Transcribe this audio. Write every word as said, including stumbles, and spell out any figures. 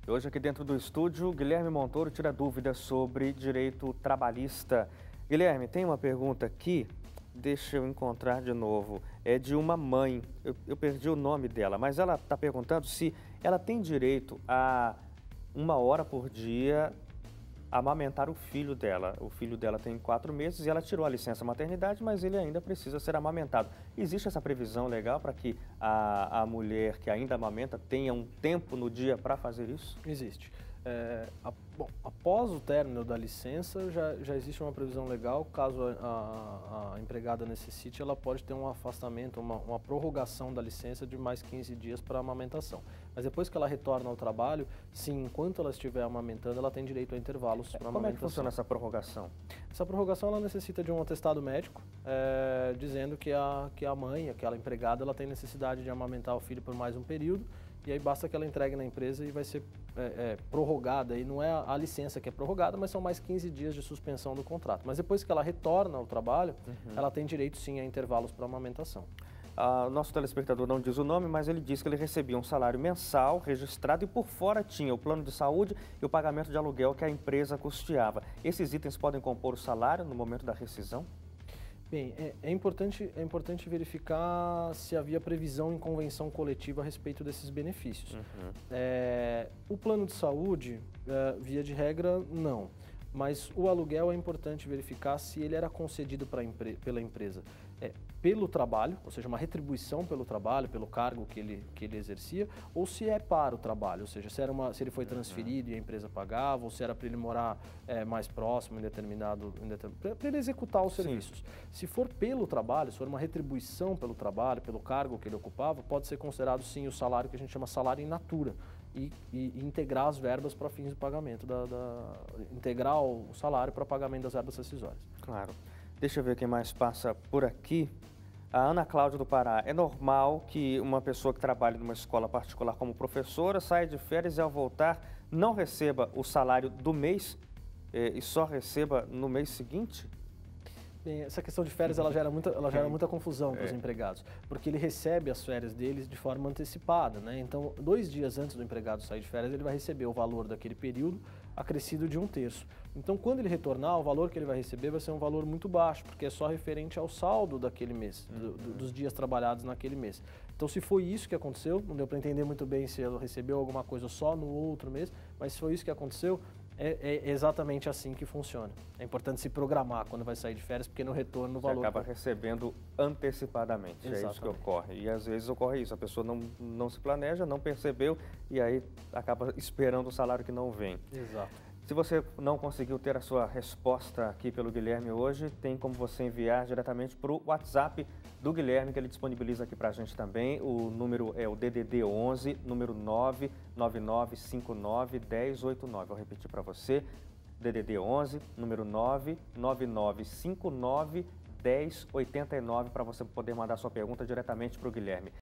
Hoje aqui dentro do estúdio, Guilherme Montoro tira dúvidas sobre direito trabalhista. Guilherme, tem uma pergunta aqui, deixa eu encontrar de novo, é de uma mãe, eu, eu perdi o nome dela, mas ela está perguntando se ela tem direito a uma hora por dia amamentar o filho dela. O filho dela tem quatro meses e ela tirou a licença maternidade, mas ele ainda precisa ser amamentado. Existe essa previsão legal para que a, a mulher que ainda amamenta tenha um tempo no dia para fazer isso? Existe. É, a, bom, após o término da licença, já, já existe uma previsão legal. Caso a, a, a empregada necessite, ela pode ter um afastamento, uma, uma prorrogação da licença de mais quinze dias para amamentação. Mas depois que ela retorna ao trabalho, sim, enquanto ela estiver amamentando, ela tem direito a intervalos para amamentação. Como é que funciona essa prorrogação? Essa prorrogação ela necessita de um atestado médico, é, dizendo que a, que a mãe, aquela empregada, ela tem necessidade de amamentar o filho por mais um período. E aí basta que ela entregue na empresa e vai ser é, é, prorrogada. E não é a, a licença que é prorrogada, mas são mais quinze dias de suspensão do contrato. Mas depois que ela retorna ao trabalho, uhum. ela tem direito sim a intervalos para amamentação. Ah, o nosso telespectador não diz o nome, mas ele diz que ele recebia um salário mensal registrado e por fora tinha o plano de saúde e o pagamento de aluguel que a empresa custeava. Esses itens podem compor o salário no momento da rescisão? Bem, é, é, importante, é importante verificar se havia previsão em convenção coletiva a respeito desses benefícios. Uhum. É, o plano de saúde, é, via de regra, não. Mas o aluguel é importante verificar se ele era concedido pra empre pela empresa é, pelo trabalho, ou seja, uma retribuição pelo trabalho, pelo cargo que ele, que ele exercia, ou se é para o trabalho, ou seja, se, era uma, se ele foi transferido uhum. e a empresa pagava, ou se era para ele morar é, mais próximo, em determinado, em determinado para ele executar os serviços. Sim. Se for pelo trabalho, se for uma retribuição pelo trabalho, pelo cargo que ele ocupava, pode ser considerado sim o salário que a gente chama salário in natura. E, e, e integrar as verbas para fins de pagamento, da, da, integrar o salário para pagamento das verbas rescisórias. Claro. Deixa eu ver quem mais passa por aqui. A Ana Cláudia do Pará. É normal que uma pessoa que trabalha numa escola particular como professora saia de férias e ao voltar não receba o salário do mês eh, e só receba no mês seguinte? Bem, essa questão de férias ela gera muita, ela gera muita confusão para os é. empregados, porque ele recebe as férias deles de forma antecipada, né? Então, dois dias antes do empregado sair de férias, ele vai receber o valor daquele período acrescido de um terço. Então, quando ele retornar, o valor que ele vai receber vai ser um valor muito baixo, porque é só referente ao saldo daquele mês, do, do, dos dias trabalhados naquele mês. Então, se foi isso que aconteceu, não deu para entender muito bem se ele recebeu alguma coisa só no outro mês, mas se foi isso que aconteceu, É, é exatamente assim que funciona. É importante se programar quando vai sair de férias, porque no retorno o valor... Você acaba recebendo antecipadamente, exatamente. É isso que ocorre. E às vezes ocorre isso, a pessoa não, não se planeja, não percebeu e aí acaba esperando o salário que não vem. Exato. Se você não conseguiu ter a sua resposta aqui pelo Guilherme hoje, tem como você enviar diretamente para o WhatsApp do Guilherme, que ele disponibiliza aqui para a gente também. O número é o D D D onze, número nove nove nove cinco nove um zero oito nove. Vou repetir para você, D D D onze, número nove nove nove cinco nove um zero oito nove, para você poder mandar sua pergunta diretamente para o Guilherme.